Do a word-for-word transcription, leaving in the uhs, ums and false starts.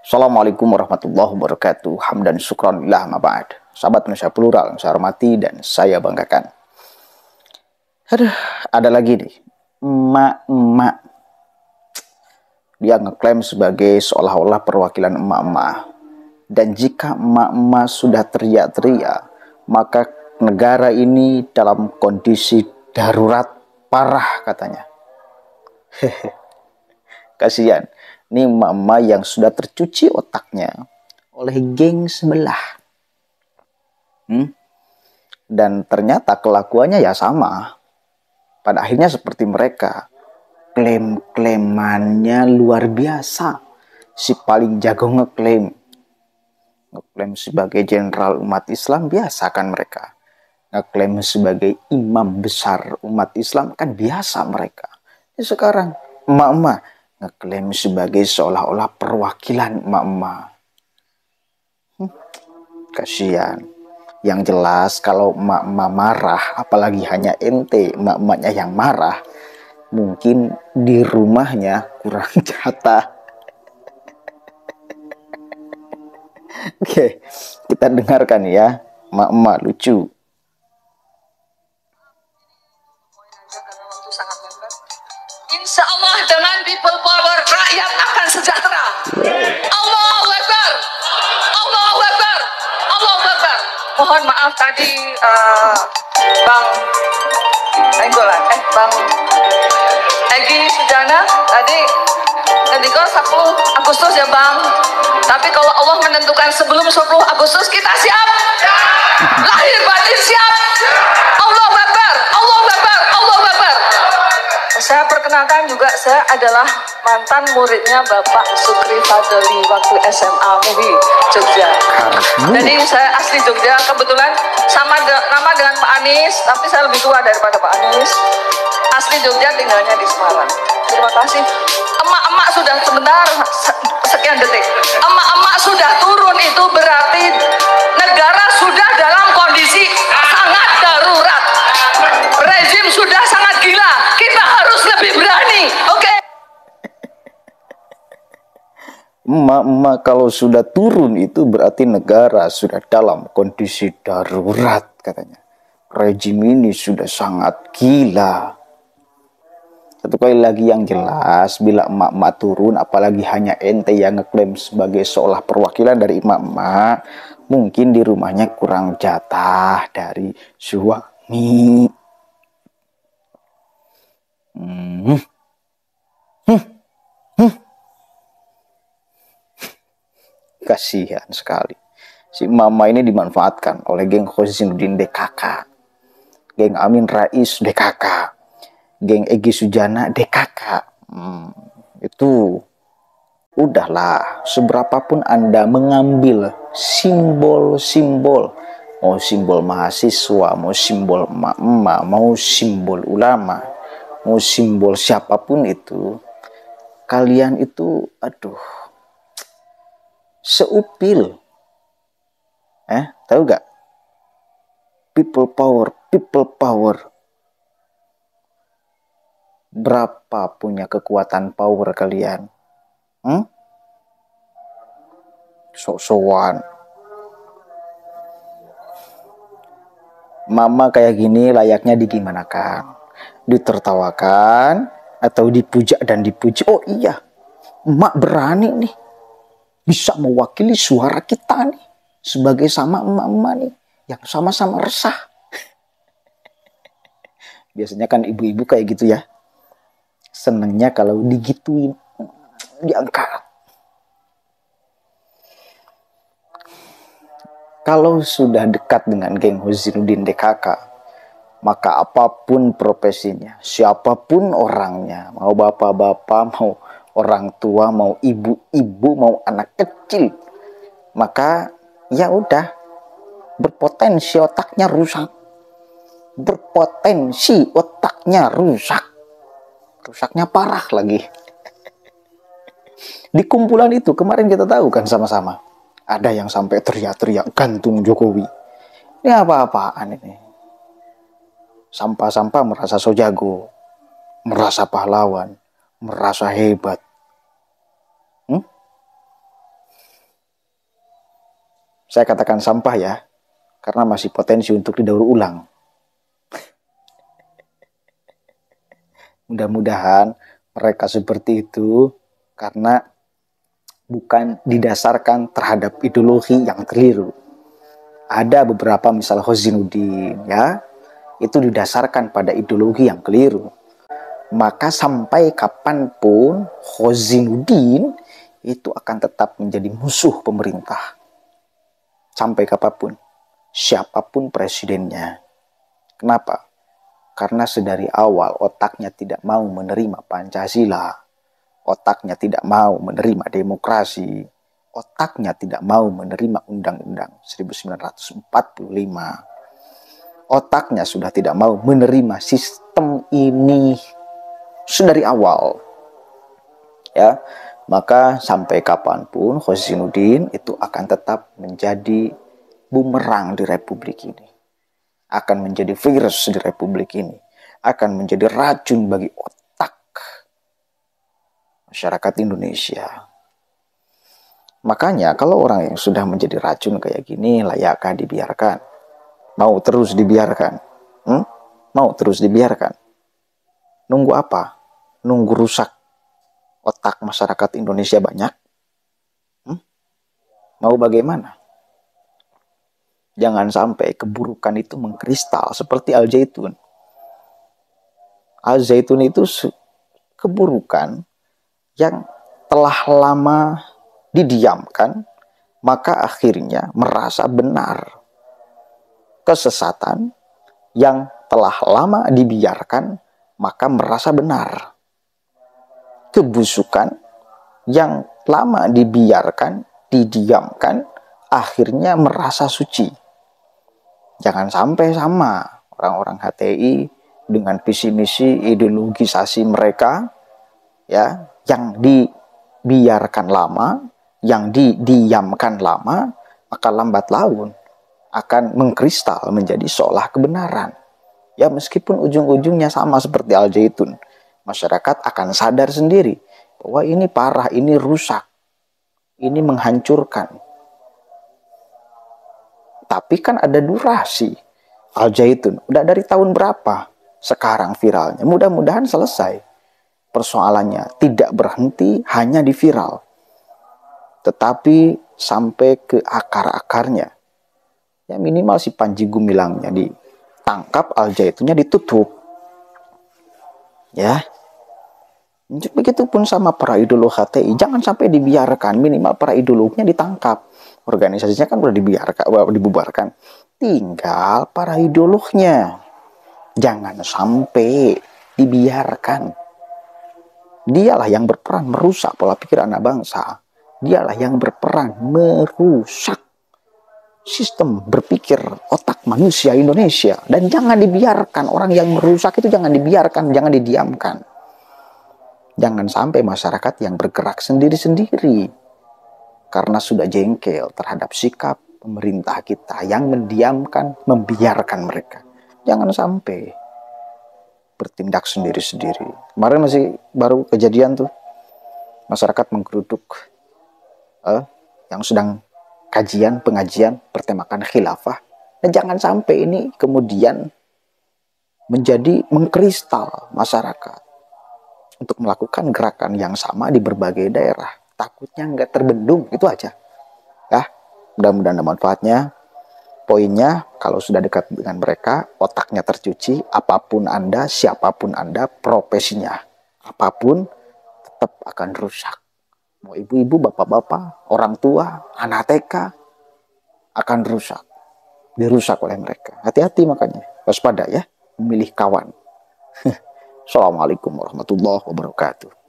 Assalamualaikum warahmatullahi wabarakatuh. Hamdan syukran lillah ma ba'd. Sahabat Indonesia Plural yang saya hormati dan saya banggakan. Aduh, ada lagi nih. Emak-emak. Dia ngeklaim sebagai seolah-olah perwakilan emak-emak. Dan jika emak-emak sudah teriak-teriak, maka negara ini dalam kondisi darurat parah katanya. Hehe. Kasihan. Ini emak-emak yang sudah tercuci otaknya oleh geng sebelah. Hmm? Dan ternyata kelakuannya ya sama. Pada akhirnya seperti mereka. Klaim-klaimannya luar biasa. Si paling jago ngeklaim. Ngeklaim sebagai jenderal umat Islam biasa kan mereka. Ngeklaim sebagai imam besar umat Islam kan biasa mereka. Ini sekarang emak-emak ngeklaim sebagai seolah-olah perwakilan emak-emak. Hmm, kasihan. Yang jelas kalau emak-emak marah, apalagi hanya ente emak-emaknya yang marah, mungkin di rumahnya kurang jatah. Oke, kita dengarkan ya, emak-emak lucu. Insya Allah dengan people power rakyat akan sejahtera. Allahu Akbar, Allahu Akbar, Allahu Akbar. Mohon maaf tadi uh, Bang Enggolan, eh Bang Egy Sujana tadi ketika sepuluh Agustus ya Bang. Tapi kalau Allah menentukan sebelum sepuluh Agustus kita siap. Lahir batin siap. Allahu Akbar, Allahu Akbar, Allahu Akbar. Saya perkenalkan juga, saya adalah mantan muridnya Bapak Sukri Fadli waktu S M A M U I Jogja. Jadi saya asli Jogja, kebetulan sama de nama dengan Pak Anies, tapi saya lebih tua daripada Pak Anies. Asli Jogja, tinggalnya di Semarang. Terima kasih. Emak-emak sudah sebentar, sekian detik. Emak-emak sudah turun itu berarti negara sudah dalam kondisi sangat darurat. Rezim sudah sangat gila. Kita harus lebih berani, oke? Okay? Emak-emak kalau sudah turun itu berarti negara sudah dalam kondisi darurat katanya. Rezim ini sudah sangat gila. Satu kali lagi yang jelas, bila emak-emak turun, apalagi hanya ente yang ngeklaim sebagai seolah perwakilan dari emak-emak, mungkin di rumahnya kurang jatah dari suami. Hmm. Hmm. Hmm. Kasihan sekali. Si mama ini dimanfaatkan oleh geng Khosinuddin D K K, geng Amin Rais D K K, geng Egy Sujana D K K. Hmm, itu udahlah, seberapapun Anda mengambil simbol-simbol, mau simbol mahasiswa, mau simbol emak-emak, mau simbol ulama, mau simbol siapapun itu, kalian itu, aduh, seupil. Eh, tahu gak? People power, people power. Berapa punya kekuatan power kalian? Hmm? Sok-sokan. Mama kayak gini layaknya digimanakan? Ditertawakan atau dipuja dan dipuji? Oh iya, emak berani nih, bisa mewakili suara kita nih, sebagai sama emak-emak nih, yang sama-sama resah. Biasanya kan ibu-ibu kayak gitu ya, senengnya kalau digituin, diangkat. Kalau sudah dekat dengan geng Khosinuddin D K K, maka apapun profesinya, siapapun orangnya, mau bapak-bapak, mau orang tua, mau ibu-ibu, mau anak kecil, maka ya udah, berpotensi otaknya rusak. Berpotensi otaknya rusak. Rusaknya parah lagi. Di kumpulan itu kemarin kita tahu kan sama-sama, ada yang sampai teriak-teriak gantung Jokowi. Ini apa-apaan ini? Sampah-sampah merasa so jago, merasa pahlawan, merasa hebat. Hmm? Saya katakan sampah ya, karena masih potensi untuk didaur ulang. Mudah-mudahan mereka seperti itu karena bukan didasarkan terhadap ideologi yang keliru. Ada beberapa misal Khozinuddin ya, itu didasarkan pada ideologi yang keliru. Maka sampai kapanpun Khozinuddin itu akan tetap menjadi musuh pemerintah. Sampai kapanpun, siapapun presidennya. Kenapa? Karena sedari awal otaknya tidak mau menerima Pancasila. Otaknya tidak mau menerima demokrasi. Otaknya tidak mau menerima Undang-Undang seribu sembilan ratus empat puluh lima. Otaknya sudah tidak mau menerima sistem ini sedari awal. Ya, maka sampai kapanpun Khozinuddin itu akan tetap menjadi bumerang di Republik ini. Akan menjadi virus di Republik ini. Akan menjadi racun bagi otak masyarakat Indonesia. Makanya kalau orang yang sudah menjadi racun kayak gini, layakkah dibiarkan? Mau terus dibiarkan? Hmm? Mau terus dibiarkan? Nunggu apa? Nunggu rusak otak masyarakat Indonesia banyak? Hmm? Mau bagaimana? Jangan sampai keburukan itu mengkristal seperti Al-Zaitun. Al-Zaitun itu keburukan yang telah lama didiamkan, maka akhirnya merasa benar. Kesesatan yang telah lama dibiarkan, maka merasa benar. Kebusukan yang lama dibiarkan, didiamkan, akhirnya merasa suci. Jangan sampai sama orang-orang H T I dengan visi misi ideologisasi mereka ya, yang dibiarkan lama, yang didiamkan lama, maka lambat laun akan mengkristal menjadi seolah kebenaran. Ya, meskipun ujung-ujungnya sama seperti Al-Zaitun, masyarakat akan sadar sendiri bahwa ini parah, ini rusak, ini menghancurkan. Tapi kan ada durasi. Al-Zaitun udah dari tahun berapa sekarang viralnya? Mudah-mudahan selesai. Persoalannya tidak berhenti hanya di viral, tetapi sampai ke akar-akarnya. Ya minimal si Panji Gumilangnya ditangkap, Al-Zaitunnya ditutup. Ya. Begitupun sama para ideolog H T I, jangan sampai dibiarkan, minimal para ideolognya ditangkap. Organisasinya kan udah dibiarkan, udah dibubarkan. Tinggal para ideolognya. Jangan sampai dibiarkan. Dialah yang berperan merusak pola pikir anak bangsa. Dialah yang berperan merusak sistem berpikir otak manusia Indonesia. Dan jangan dibiarkan, orang yang merusak itu jangan dibiarkan, jangan didiamkan. Jangan sampai masyarakat yang bergerak sendiri-sendiri karena sudah jengkel terhadap sikap pemerintah kita yang mendiamkan, membiarkan mereka. Jangan sampai bertindak sendiri-sendiri. Kemarin masih baru kejadian tuh, masyarakat menggeruduk eh, yang sedang kajian, pengajian bertemakan khilafah. Dan jangan sampai ini kemudian menjadi mengkristal masyarakat untuk melakukan gerakan yang sama di berbagai daerah. Takutnya nggak terbendung, itu aja. Ya, mudah-mudahan ada manfaatnya. Poinnya, kalau sudah dekat dengan mereka, otaknya tercuci, apapun Anda, siapapun Anda, profesinya, apapun, tetap akan rusak. Mau ibu-ibu, bapak-bapak, orang tua, anak T K, akan rusak. Dirusak oleh mereka. Hati-hati makanya, waspada ya, memilih kawan. Assalamualaikum warahmatullahi wabarakatuh.